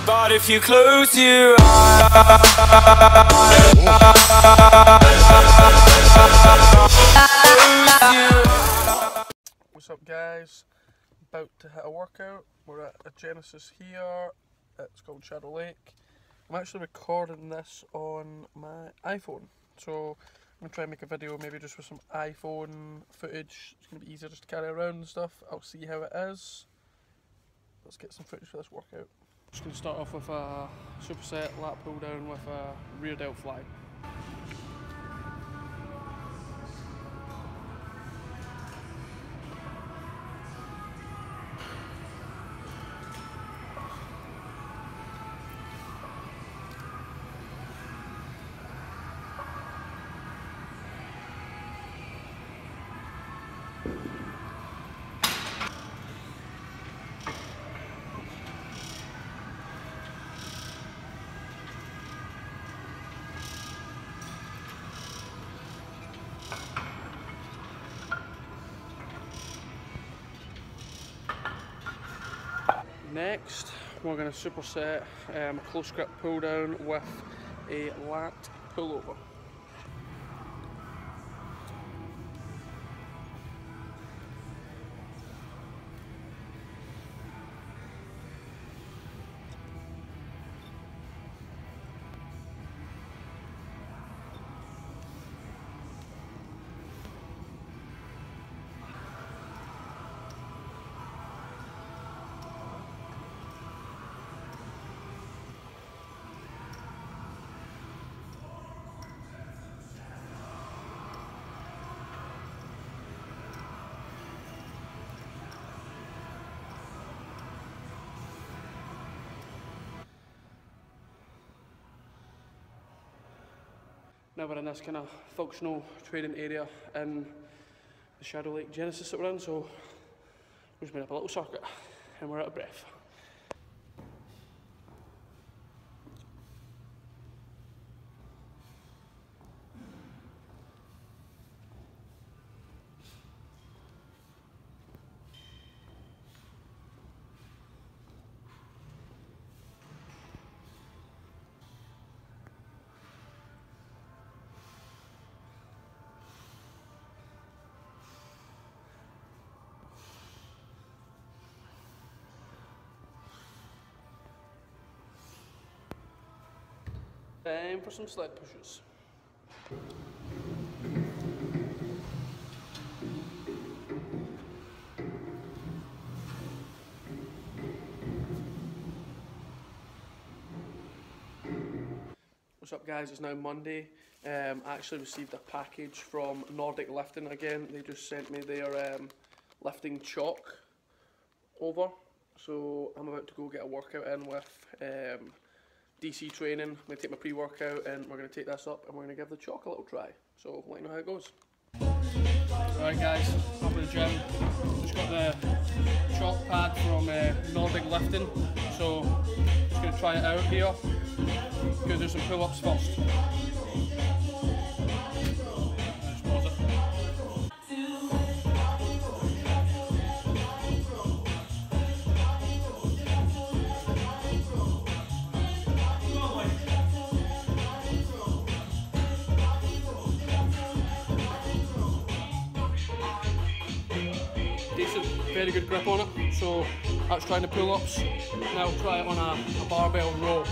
But if you close your eyes, what's up guys, about to hit a workout. We're at a Genesis here, it's called Shadow Lake. I'm actually recording this on my iPhone, so I'm going to try and make a video maybe just with some iPhone footage. It's going to be easier just to carry around and stuff. I'll see how it is. Let's get some footage for this workout. Just going to start off with a superset lat pull down with a rear delt fly. Next, we're going to superset a close grip pull down with a lat pullover. Now we're in this kind of functional training area in the Shadow Lake Genesis that we're in, so we've just made up a little circuit and we're out of breath. Time for some sled pushes. What's up guys, it's now Monday. I actually received a package from Nordic Lifting again. They just sent me their lifting chalk over. So I'm about to go get a workout in with DC training. I'm going to take my pre-workout and we're going to take this up and we're going to give the chalk a little try. So let you know how it goes. Alright guys, up in the gym. Just got the chalk pad from Nordic Lifting. So just going to try it out here. Going to do some pull-ups first. Just pause it. Decent, very good grip on it. So that's trying the pull-ups. Now I'll try it on a barbell row.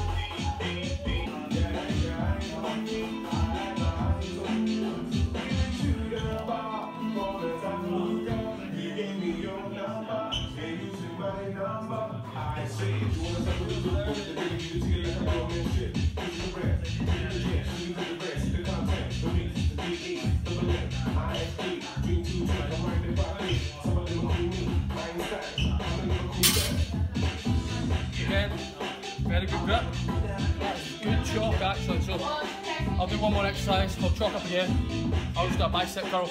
Again, very good grip. Good chalk actually, so I'll do one more exercise, I'll chalk up again. I'll just do a bicep curl.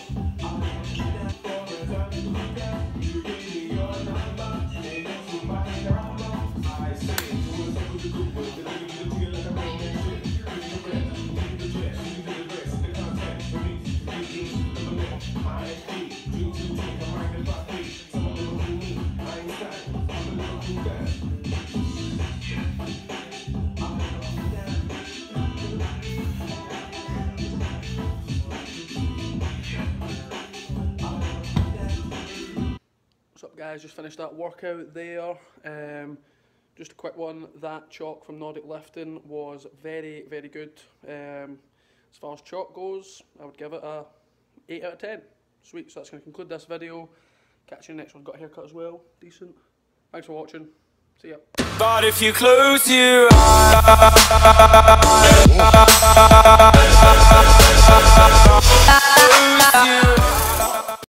What's up guys, just finished that workout there. Just a quick one, that chalk from Nordic Lifting was very, very good. As far as chalk goes, I would give it a 8 out of 10. Sweet, so that's going to conclude this video. Catch you in the next one. Got a haircut as well, decent. Thanks for watching, see ya. But if you close your eyes